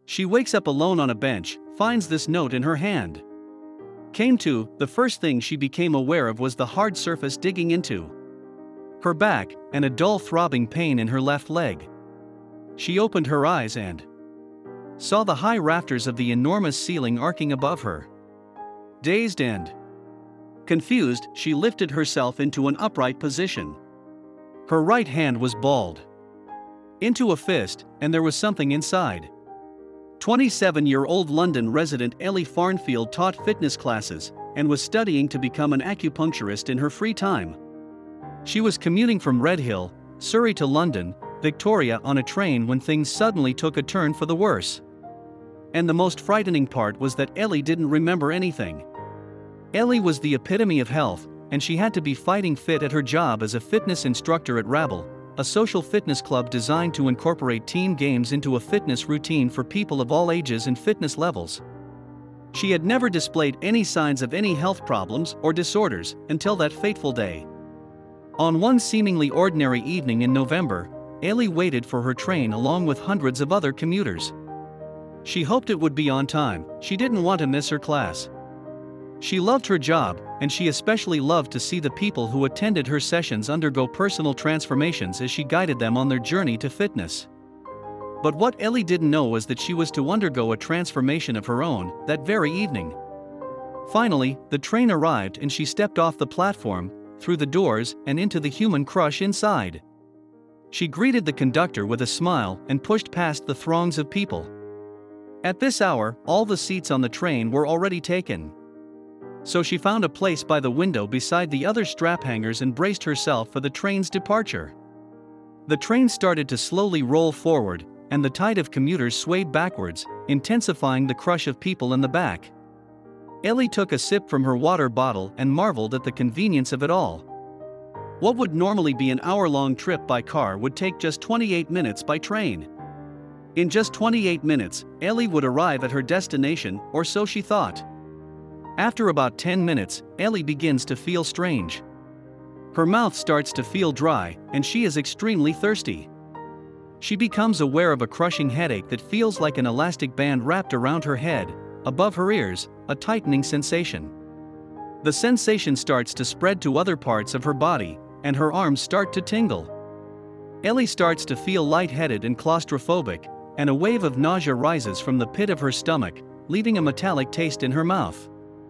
She wakes up alone on a bench, finds this note in her hand. Came to, the first thing she became aware of was the hard surface digging into her back, and a dull throbbing pain in her left leg. She opened her eyes and saw the high rafters of the enormous ceiling arcing above her. Dazed and confused, she lifted herself into an upright position. Her right hand was balled into a fist, and there was something inside. 27-year-old London resident Ellie Farnfield taught fitness classes and was studying to become an acupuncturist in her free time. She was commuting from Redhill, Surrey to London, Victoria on a train when things suddenly took a turn for the worse. And the most frightening part was that Ellie didn't remember anything. Ellie was the epitome of health, and she had to be fighting fit at her job as a fitness instructor at Rabble, a social fitness club designed to incorporate team games into a fitness routine for people of all ages and fitness levels. She had never displayed any signs of any health problems or disorders until that fateful day. On one seemingly ordinary evening in November, Ellie waited for her train along with hundreds of other commuters. She hoped it would be on time. She didn't want to miss her class. She loved her job, and she especially loved to see the people who attended her sessions undergo personal transformations as she guided them on their journey to fitness. But what Ellie didn't know was that she was to undergo a transformation of her own that very evening. Finally, the train arrived and she stepped off the platform, through the doors, and into the human crush inside. She greeted the conductor with a smile and pushed past the throngs of people. At this hour, all the seats on the train were already taken. So she found a place by the window beside the other strap hangers and braced herself for the train's departure. The train started to slowly roll forward, and the tide of commuters swayed backwards, intensifying the crush of people in the back. Ellie took a sip from her water bottle and marveled at the convenience of it all. What would normally be an hour-long trip by car would take just 28 minutes by train. In just 28 minutes, Ellie would arrive at her destination, or so she thought. After about 10 minutes, Ellie begins to feel strange. Her mouth starts to feel dry, and she is extremely thirsty. She becomes aware of a crushing headache that feels like an elastic band wrapped around her head, above her ears, a tightening sensation. The sensation starts to spread to other parts of her body, and her arms start to tingle. Ellie starts to feel lightheaded and claustrophobic, and a wave of nausea rises from the pit of her stomach, leaving a metallic taste in her mouth.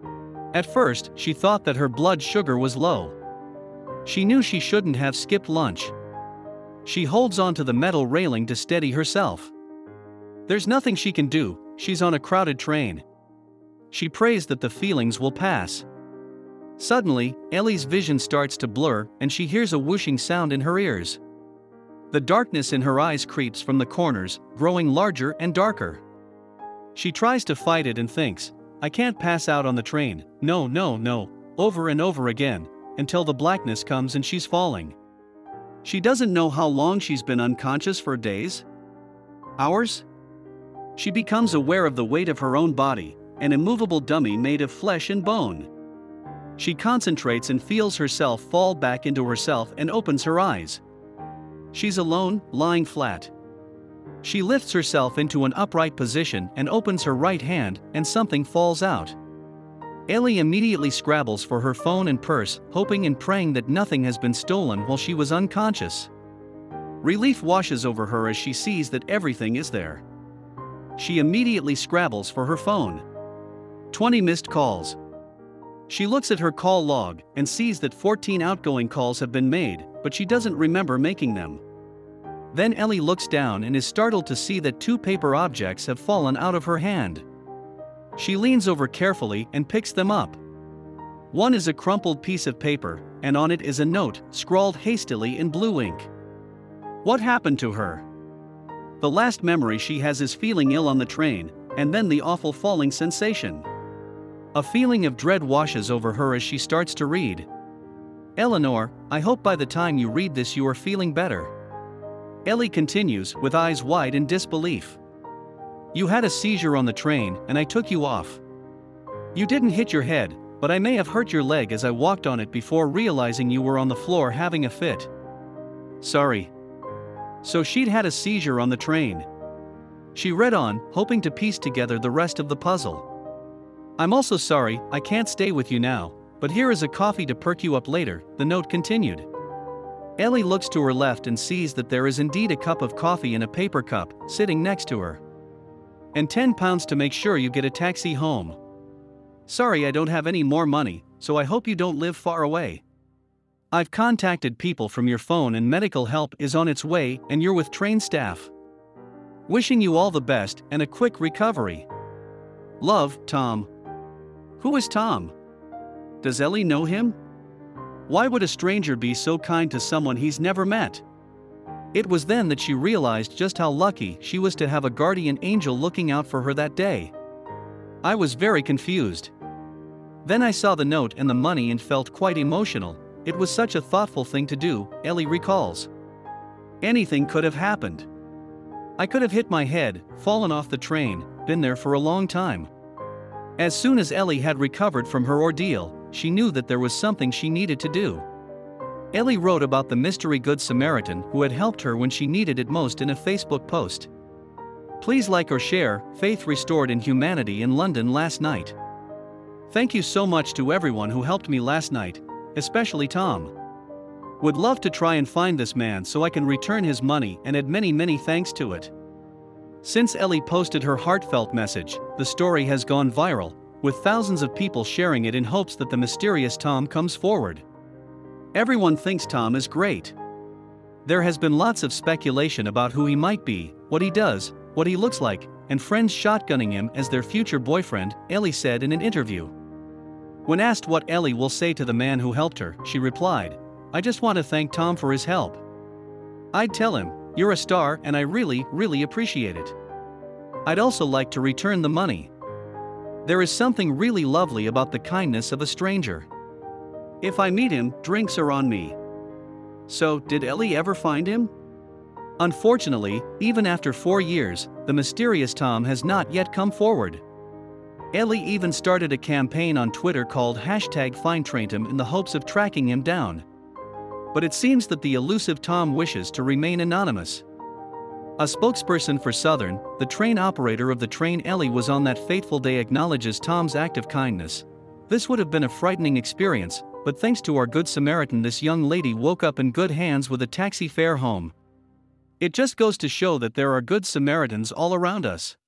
At first, she thought that her blood sugar was low. She knew she shouldn't have skipped lunch. She holds onto the metal railing to steady herself. There's nothing she can do, she's on a crowded train. She prays that the feelings will pass. Suddenly, Ellie's vision starts to blur and she hears a whooshing sound in her ears. The darkness in her eyes creeps from the corners, growing larger and darker. She tries to fight it and thinks, I can't pass out on the train, no, over and over again, until the blackness comes and she's falling. She doesn't know how long she's been unconscious for days? Hours? She becomes aware of the weight of her own body, an immovable dummy made of flesh and bone. She concentrates and feels herself fall back into herself and opens her eyes. She's alone, lying flat. She lifts herself into an upright position and opens her right hand, and something falls out. Ellie immediately scrabbles for her phone and purse, hoping and praying that nothing has been stolen while she was unconscious. Relief washes over her as she sees that everything is there. She immediately scrabbles for her phone. 20 missed calls. She looks at her call log and sees that 14 outgoing calls have been made, but she doesn't remember making them. Then Ellie looks down and is startled to see that 2 paper objects have fallen out of her hand. She leans over carefully and picks them up. One is a crumpled piece of paper, and on it is a note, scrawled hastily in blue ink. What happened to her? The last memory she has is feeling ill on the train, and then the awful falling sensation. A feeling of dread washes over her as she starts to read. Eleanor, I hope by the time you read this you are feeling better. Ellie continues, with eyes wide in disbelief. You had a seizure on the train, and I took you off. You didn't hit your head, but I may have hurt your leg as I walked on it before realizing you were on the floor having a fit. Sorry. So she'd had a seizure on the train. She read on, hoping to piece together the rest of the puzzle. I'm also sorry, I can't stay with you now, but here is a coffee to perk you up later, the note continued. Ellie looks to her left and sees that there is indeed a cup of coffee in a paper cup, sitting next to her. And £10 to make sure you get a taxi home. Sorry, I don't have any more money, so I hope you don't live far away. I've contacted people from your phone and medical help is on its way and you're with trained staff. Wishing you all the best and a quick recovery. Love, Tom. Who is Tom? Does Ellie know him? Why would a stranger be so kind to someone he's never met? It was then that she realized just how lucky she was to have a guardian angel looking out for her that day. I was very confused. Then I saw the note and the money and felt quite emotional. It was such a thoughtful thing to do, Ellie recalls. Anything could have happened. I could have hit my head, fallen off the train, been there for a long time. As soon as Ellie had recovered from her ordeal, she knew that there was something she needed to do. Ellie wrote about the mystery Good Samaritan who had helped her when she needed it most in a Facebook post. Please like or share, Faith Restored in Humanity in London last night. Thank you so much to everyone who helped me last night, especially Tom. Would love to try and find this man so I can return his money and add many thanks to it. Since Ellie posted her heartfelt message, the story has gone viral, with thousands of people sharing it in hopes that the mysterious Tom comes forward. Everyone thinks Tom is great. There has been lots of speculation about who he might be, what he does, what he looks like, and friends shotgunning him as their future boyfriend, Ellie said in an interview. When asked what Ellie will say to the man who helped her, she replied, I just want to thank Tom for his help. I'd tell him, you're a star and I really appreciate it. I'd also like to return the money. There is something really lovely about the kindness of a stranger. If I meet him, drinks are on me. So, did Ellie ever find him? Unfortunately, even after 4 years, the mysterious Tom has not yet come forward. Ellie even started a campaign on Twitter called #FindTrainTom in the hopes of tracking him down. But it seems that the elusive Tom wishes to remain anonymous. A spokesperson for Southern, the train operator of the train Ellie was on that fateful day, acknowledges Tom's act of kindness. This would have been a frightening experience, but thanks to our Good Samaritan this young lady woke up in good hands with a taxi fare home. It just goes to show that there are Good Samaritans all around us.